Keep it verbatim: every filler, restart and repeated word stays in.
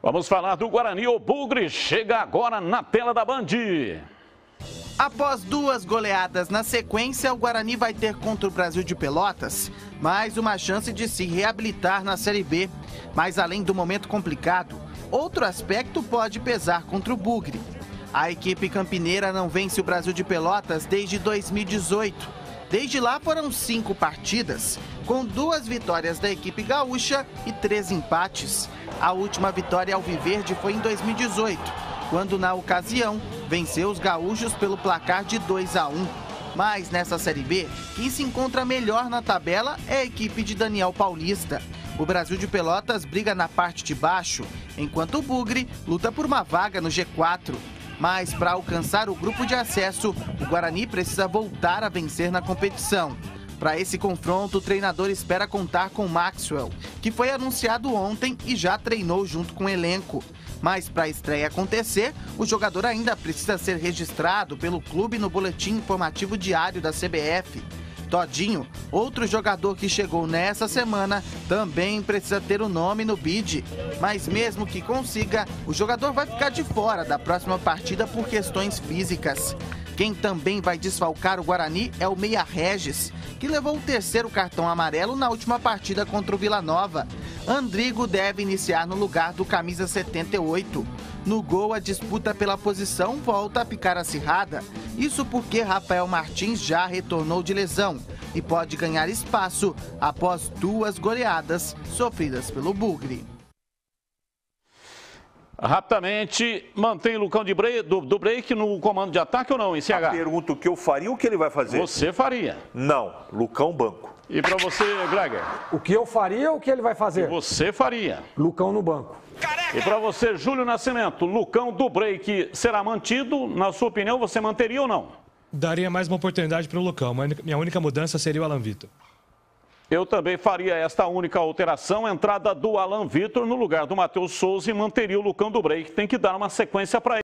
Vamos falar do Guarani. O Bugre chega agora na tela da Band. Após duas goleadas na sequência, o Guarani vai ter contra o Brasil de Pelotas mais uma chance de se reabilitar na Série B. Mas além do momento complicado, outro aspecto pode pesar contra o Bugre. A equipe campineira não vence o Brasil de Pelotas desde dois mil e dezoito. Desde lá foram cinco partidas, com duas vitórias da equipe gaúcha e três empates. A última vitória alviverde foi em dois mil e dezoito, quando na ocasião venceu os gaúchos pelo placar de dois a um. Mas nessa Série B, quem se encontra melhor na tabela é a equipe de Daniel Paulista. O Brasil de Pelotas briga na parte de baixo, enquanto o Bugre luta por uma vaga no G quatro. Mas para alcançar o grupo de acesso, o Guarani precisa voltar a vencer na competição. Para esse confronto, o treinador espera contar com Maxwell, que foi anunciado ontem e já treinou junto com o elenco. Mas para a estreia acontecer, o jogador ainda precisa ser registrado pelo clube no boletim informativo diário da C B F. Todinho, outro jogador que chegou nessa semana, também precisa ter o nome no B I D. Mas mesmo que consiga, o jogador vai ficar de fora da próxima partida por questões físicas. Quem também vai desfalcar o Guarani é o Meia Regis, que levou o terceiro cartão amarelo na última partida contra o Vila Nova. Andrigo deve iniciar no lugar do camisa setenta e oito. No gol, a disputa pela posição volta a ficar acirrada. Isso porque Rafael Martins já retornou de lesão e pode ganhar espaço após duas goleadas sofridas pelo Bugre. Rapidamente, mantém o Lucão de break, do, do break no comando de ataque ou não, em C H? A pergunta o que eu faria, o que ele vai fazer? Você faria. Não, Lucão banco. E para você, Greger? O que eu faria ou o que ele vai fazer? E você faria. Lucão no banco. E para você, Júlio Nascimento, Lucão do break será mantido? Na sua opinião, você manteria ou não? Daria mais uma oportunidade para o Lucão. Minha única mudança seria o Alan Vitor. Eu também faria esta única alteração, entrada do Alan Vitor no lugar do Matheus Souza e manteria o Lucão do break. Tem que dar uma sequência para ele.